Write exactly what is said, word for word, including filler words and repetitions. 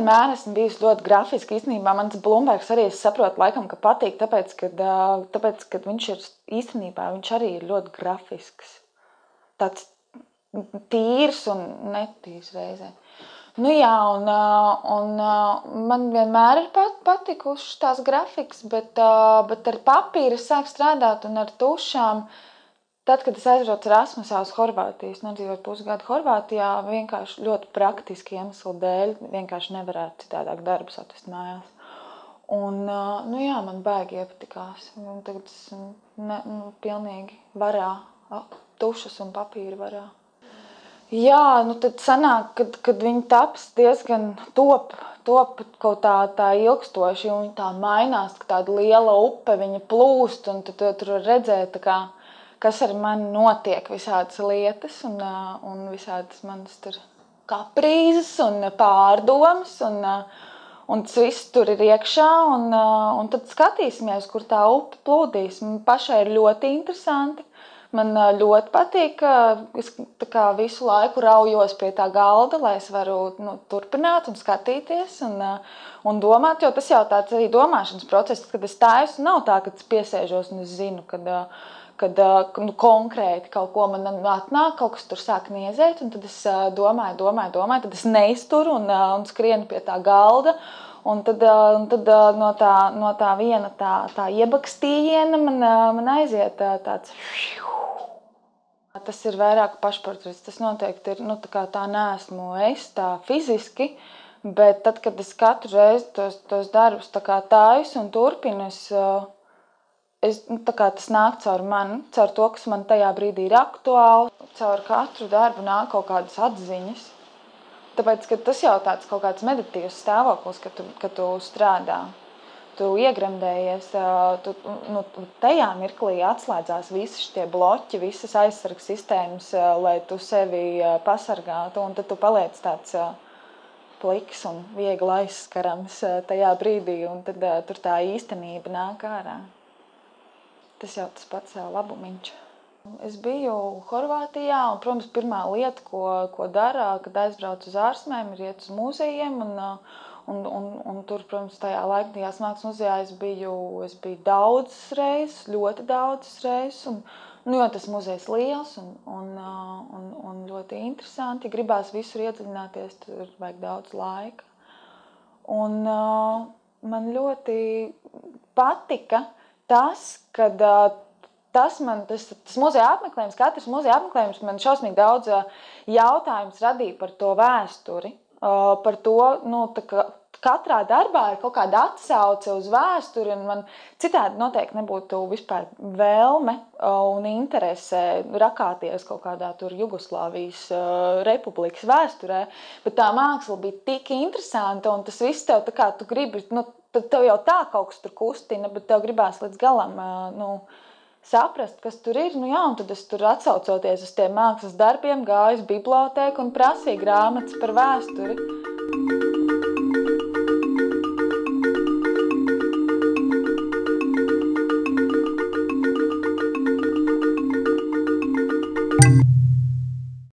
vienmēr esmu bijusi ļoti grafiski. Īstenībā man tas Blumbergs arī, es saprotu laikam, ka patīk, tāpēc, kad, tāpēc, kad viņš ir īstenībā, viņš arī ir ļoti grafisks. Tāds tīrs un netīrs reizē. Nu jā, un, un man vienmēr ir pat, patikušas tās grafikas, bet, bet ar papīru es sāku strādāt un ar tušām. Tad, kad es aizbraucu Erasmusā uz Horvātiju, es nodzīvoju pusgadu Horvātijā, vienkārši ļoti praktiski iemeslu dēļ, vienkārši nevarētu citādāk darbus atvest mājās. Un, nu jā, man baigi iepatikās. Un tagad es ne, nu, pilnīgi varā, tušas un papīra varā. Jā, nu tad sanāk, kad, kad viņi taps diezgan top, top kaut tā, tā ilgstoši, un viņi tā mainās, ka tāda liela upe, viņa plūst, un tad tur redzēt, tā kā, kas ar mani notiek, visādas lietas, un, un visādas manas tur kaprīzes un pārdomas, un, un tas viss tur ir iekšā, un, un tad skatīsimies, kur tā upe plūdīs. Man pašai ir ļoti interesanti. Man ļoti patīk, es tā kā visu laiku raujos pie tā galda, lai es varu nu, turpināt un skatīties un, un domāt, jo tas jau tāds arī domāšanas process, kad es taisu, nav tā, ka es piesēžos un es zinu, kad, kad nu, konkrēti kaut ko man atnāk, kaut kas tur sāk niezēt, un tad es domāju, domāju, domāju, tad es neizturu un, un skrienu pie tā galda. Un tad, un tad no, tā, no tā viena tā, tā iebakstījiena man, man aiziet tāds. Tas ir vairāk pašportrets. Tas noteikti ir, nu, tā kā tā neesmu es, tā fiziski, bet tad, kad es katru reizi tos, tos darbus tā kā taisu un turpinu, es, es, nu, tā kā tas nāk caur mani, caur to, kas man tajā brīdī ir aktuāli. Caur katru darbu nāk kaut kādas atziņas. Tāpēc, ka tas jau tāds kaut kāds meditīvs stāvoklis, kad tu, kad tu strādā. Tu iegremdējies, tu, nu, tajā mirklī atslēdzās visi šie bloķi, visas aizsargas sistēmas, lai tu sevi pasargātu, un tad tu paliec tāds pliks un viegli aizskarams tajā brīdī, un tad tur tā īstenība nāk ārā. Tas jau tas pats labumiņš. Es biju Horvātijā, un, protams, pirmā lieta, ko, ko dara, kad aizbrauc uz ārzemēm, ir iet uz muzejiem, un, un, un, un tur, protams, tajā laikmatiskajās mākslas muzejā es biju, es biju daudzas reizes, ļoti daudzas reizes, un, nu, jo tas muzejs liels un, un, un, un ļoti interesanti. Ja gribās visur iedziļināties, tur vajag daudz laika. Un uh, man ļoti patika tas, kad uh, Tas man, tas, tas muzeja apmeklējums, katrs muzeja apmeklējums man šausmīgi daudz jautājums radīja par to vēsturi, par to, nu, tā kā katrā darbā ir kaut kāda atsauce uz vēsturi, un man citādi noteikti nebūtu vispār vēlme un interese rakāties kaut kādā tur Jugoslāvijas republikas vēsturē, bet tā māksla bija tik interesanta, un tas viss tev tā kā tu gribi, nu, tev jau tā kaut kas tur kustina, bet tev gribās līdz galam, nu, saprast, kas tur ir, nu jā, un tad es tur atsaucoties uz tiem mākslas darbiem, gāju uz bibliotēku un prasīju grāmatas par vēsturi.